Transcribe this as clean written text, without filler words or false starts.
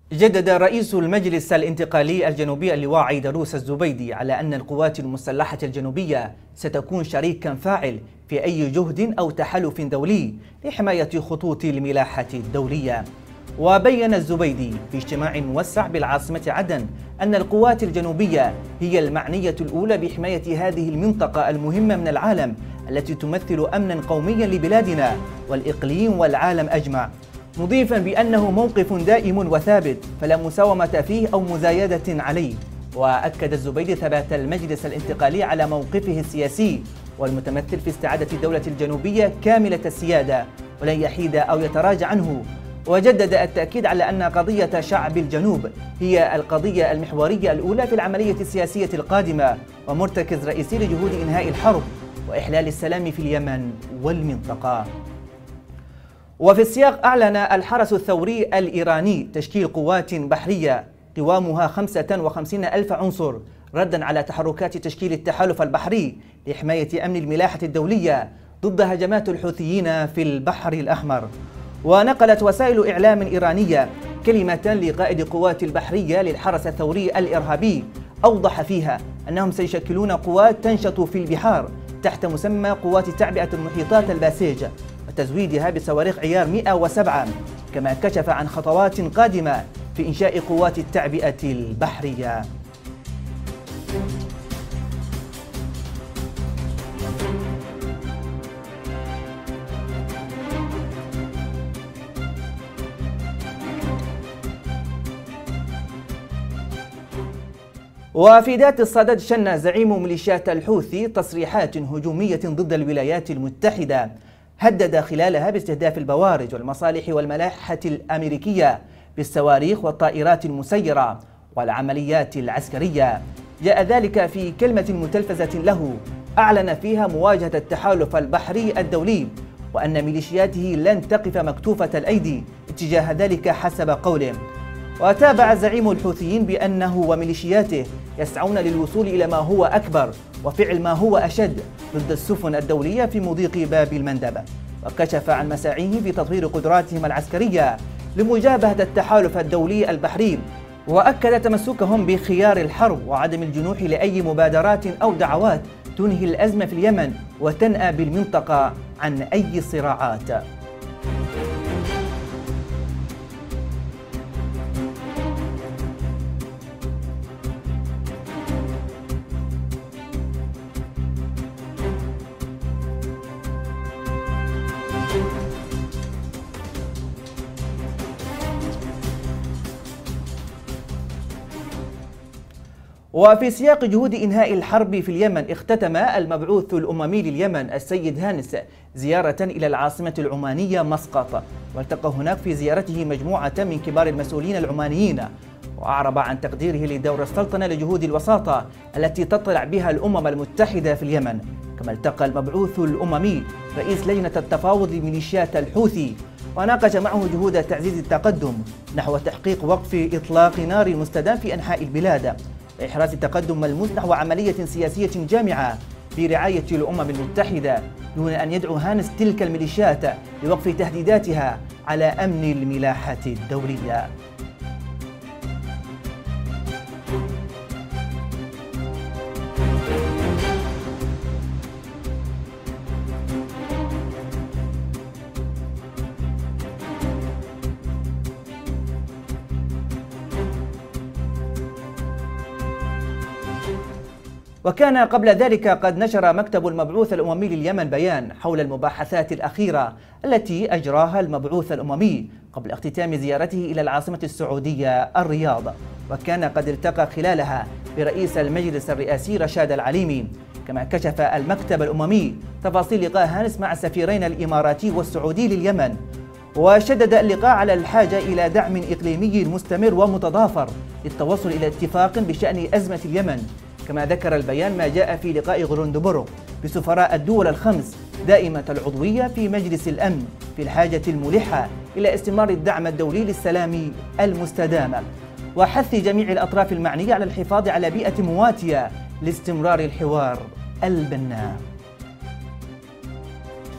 جدد رئيس المجلس الانتقالي الجنوبي اللواء عيدروس الزبيدي على أن القوات المسلحة الجنوبية ستكون شريكا فاعل في أي جهد أو تحالف دولي لحماية خطوط الملاحة الدولية. وبين الزبيدي في اجتماع موسع بالعاصمة عدن أن القوات الجنوبية هي المعنية الأولى بحماية هذه المنطقة المهمة من العالم التي تمثل أمنا قوميا لبلادنا والإقليم والعالم أجمع، مضيفا بأنه موقف دائم وثابت فلا مساومة فيه أو مزايدة عليه. وأكد الزبيدي ثبات المجلس الانتقالي على موقفه السياسي والمتمثل في استعادة الدولة الجنوبية كاملة السيادة ولن يحيد أو يتراجع عنه، وجدد التأكيد على أن قضية شعب الجنوب هي القضية المحورية الأولى في العملية السياسية القادمة ومرتكز رئيسي لجهود إنهاء الحرب وإحلال السلام في اليمن والمنطقة. وفي السياق أعلن الحرس الثوري الإيراني تشكيل قوات بحرية قوامها 55,000 عنصر ردا على تحركات تشكيل التحالف البحري لحماية أمن الملاحة الدولية ضد هجمات الحوثيين في البحر الأحمر. ونقلت وسائل إعلام إيرانية كلمة لقائد قوات البحرية للحرس الثوري الإرهابي أوضح فيها أنهم سيشكلون قوات تنشط في البحار تحت مسمى قوات تعبئة المحيطات الباسيج وتزويدها بصواريخ عيار 107، كما كشف عن خطوات قادمة في إنشاء قوات التعبئة البحرية. وفي ذات الصدد شن زعيم ميليشيات الحوثي تصريحات هجومية ضد الولايات المتحدة هدد خلالها باستهداف البوارج والمصالح والملاحة الأمريكية بالصواريخ والطائرات المسيرة والعمليات العسكرية. جاء ذلك في كلمة متلفزة له أعلن فيها مواجهة التحالف البحري الدولي وأن ميليشياته لن تقف مكتوفة الأيدي اتجاه ذلك حسب قوله. وتابع زعيم الحوثيين بأنه وميليشياته يسعون للوصول إلى ما هو أكبر وفعل ما هو أشد ضد السفن الدولية في مضيق باب المندب، وكشف عن مساعيه في تطوير قدراتهم العسكرية لمجابهة التحالف الدولي البحري، وأكد تمسكهم بخيار الحرب وعدم الجنوح لأي مبادرات أو دعوات تنهي الأزمة في اليمن وتنأى بالمنطقة عن أي صراعات. وفي سياق جهود إنهاء الحرب في اليمن، اختتم المبعوث الأممي لليمن السيد هانس زيارة إلى العاصمة العمانية مسقط، والتقى هناك في زيارته مجموعة من كبار المسؤولين العمانيين، وأعرب عن تقديره لدور السلطنة لجهود الوساطة التي تطلع بها الأمم المتحدة في اليمن. كما التقى المبعوث الأممي رئيس لجنة التفاوض لميليشيات الحوثي وناقش معه جهود تعزيز التقدم نحو تحقيق وقف إطلاق نار مستدام في أنحاء البلاد وإحراز تقدم ملموس نحو عملية سياسية جامعة برعاية الأمم المتحدة، دون أن يدعو هانس تلك الميليشيات لوقف تهديداتها على أمن الملاحة الدولية. وكان قبل ذلك قد نشر مكتب المبعوث الأممي لليمن بيان حول المباحثات الأخيرة التي أجراها المبعوث الأممي قبل اختتام زيارته إلى العاصمة السعودية الرياض، وكان قد التقى خلالها برئيس المجلس الرئاسي رشاد العليمي. كما كشف المكتب الأممي تفاصيل لقاء هانس مع السفيرين الإماراتي والسعودي لليمن، وشدد اللقاء على الحاجة إلى دعم إقليمي مستمر ومتضافر للتوصل إلى اتفاق بشأن أزمة اليمن. كما ذكر البيان ما جاء في لقاء غروندبورغ بسفراء الدول الخمس دائمة العضوية في مجلس الأمن في الحاجة الملحة إلى استمرار الدعم الدولي للسلام المستدام وحث جميع الأطراف المعنية على الحفاظ على بيئة مواتية لاستمرار الحوار البناء.